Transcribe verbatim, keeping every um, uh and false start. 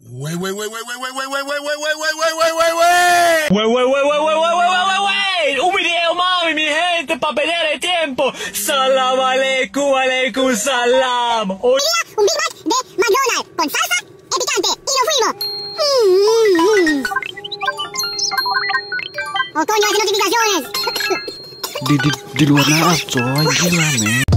Wait, wait, wait, wait, wait, wait, wait, wait, wait, wait, wait, wait, wait, wait, wait, wait. Wait, wait, wait, wait, wait, wait, wait, wait, wait. Un video, mami, mi gente, para pelear el tiempo. Salam aleikum, aleikum salam. Un Big Mac de McDonald's con salsa y picante y nos fuimos. Mm. Oh, coño, hace notificaciones. Di, di, di luar naas coy, gila men.